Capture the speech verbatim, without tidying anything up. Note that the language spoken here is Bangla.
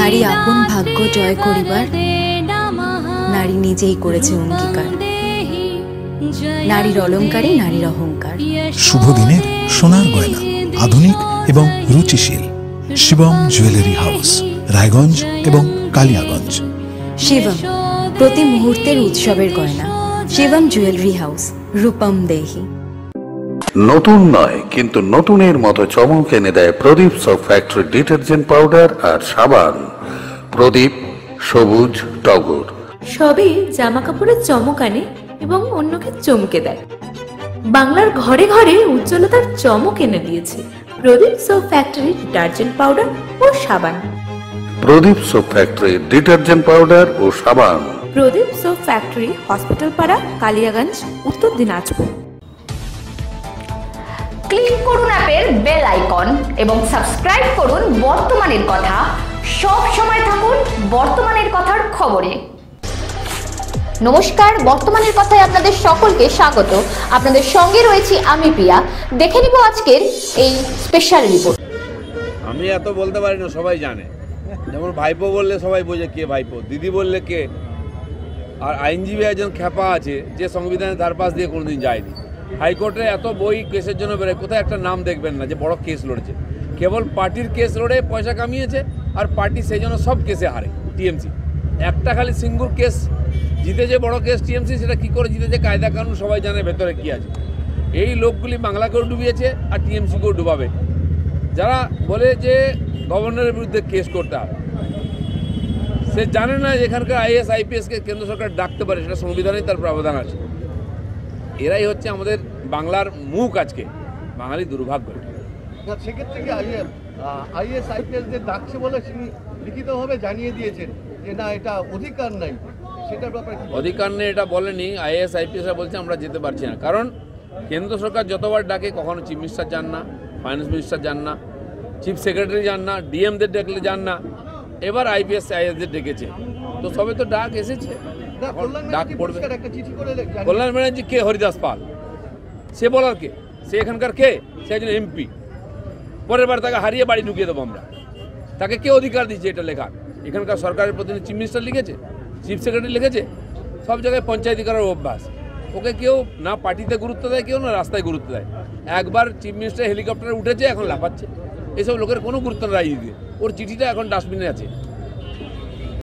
নারী আপন ভাগ্য জয় করিবার নারী নিজেই করেছে অঙ্গীকার। নারীর অলঙ্কারে নারীর অহংকার। শুভ দিনের সোনার গয়না, আধুনিক এবং রুচিশীল। শিবম জুয়েলারি হাউস, রায়গঞ্জ এবং কালিয়াগঞ্জ। শিবম, প্রতি মুহূর্তের উৎসবের গয়না। শিবম জুয়েলারি হাউস, রূপম দেহি। নতুন নয় কিন্তু নতুনের মতো চমক এনে দেয় Pradip soap factory detergent powder আর সাবান। প্রদীপ সবুজ টগর সবই জামা কাপড়ের চমক আনে এবং অন্যকে চমকে দেয়। বাংলার ঘরে ঘরে উজ্জ্বলতার চমক এনে দিয়েছে Pradip soap factory detergent powder ও সাবান। Pradip soap factory detergent powder ও সাবান। প্রদীপ সোপ ফ্যাক্টরি, হসপিটাল পাড়া, কালিয়াগঞ্জ, উত্তর দিনাজপুর। ক্লিক করুন অ্যাপের বেল আইকন এবং সাবস্ক্রাইব করুন বর্তমানের কথা। সব সময় থাকুন বর্তমানের কথার খবরে। নমস্কার, বর্তমানের কথায় আপনাদের সকলকে স্বাগত। আপনাদের সঙ্গে রয়েছি আমি পিয়া। দেখে নিব আজকের এই স্পেশাল রিপোর্ট। আমি এত বলতে পারি না, সবাই জানে। যেমন ভাইপো বললে সবাই বোঝে কে ভাইপো, দিদি বললে কে। আর আইনজীবী একজন খ্যাপা আছে যে সংবিধানের ধার পাশ দিয়ে কোনোদিন যায়নি। হাইকোর্টে এত বই কেসের জন্য বেরোয়, কোথায় একটা নাম দেখবেন না যে বড় কেস লড়েছে। কেবল পার্টির কেস লড়ে পয়সা কামিয়েছে, আর পার্টি সেই জন্য সব কেসে হারে। টিএমসি একটা খালি সিঙ্গুর কেস জিতেছে, বড় কেস টিএমসি, সেটা কী করে জিতেছে কায়দা কানুন সবাই জানে ভেতরে কী আছে। এই লোকগুলি বাংলাকেও ডুবিয়েছে আর টিএমসিকেও ডুবাবে। যারা বলে যে গভর্নরের বিরুদ্ধে কেস করতে হবে, সে জানে না এখানকার আইএস আইপিএসকে কেন্দ্র সরকার ডাকতে পারে, সেটা সংবিধানেই তার প্রাবধান আছে। এরাই হচ্ছে আমাদের বাংলার মুখ আজকে, বাঙালি দুর্ভাগ্য। সেক্ষেত্রে কি আইএস আইপিএসদের ডাকছে বলে তিনি লিখিতভাবে জানিয়ে দিয়েছেন যে না, এটা অধিকার নাই, সেটার ব্যাপারে অধিকার নেই এটা বলেনি। আইএস আইপিএসরা বলছে আমরা যেতে পারছি না, কারণ কেন্দ্র সরকার যতবার ডাকে কখনো চিফ মিনিস্টার যান না, ফাইন্যান্স মিনিস্টার যান না, চিফ সেক্রেটারি যান না, ডিএমদের ডাকলে যান না। এবার আইপিএস আইএসদের ডেকেছে, তো সবে তো ডাক এসেছে, ডাক পড়বে। কল্যাণ ব্যানার্জি কে? হরিদাস পাল, সে বলার কে? সে এখানকার কে? সে একজন এমপি। পরের বার তাকে হারিয়ে বাড়ি ঢুকিয়ে দেবো আমরা। তাকে কে অধিকার দিচ্ছে এটা লেখার? এখানকার সরকারের প্রতিনিধি চিফ মিনিস্টার লিখেছে, চিফ সেক্রেটারি লিখেছে, সব জায়গায় পঞ্চায়েতি করার অভ্যাস। ওকে কেউ না পার্টিতে গুরুত্ব দেয়, কেউ না রাস্তায় গুরুত্ব দেয়। একবার চিফ মিনিস্টার হেলিকপ্টারে উঠেছে, এখন লাফাচ্ছে। এসব লোকের কোনো গুরুত্ব নাই। ওর চিঠিটা এখন ডাস্টবিনে আছে।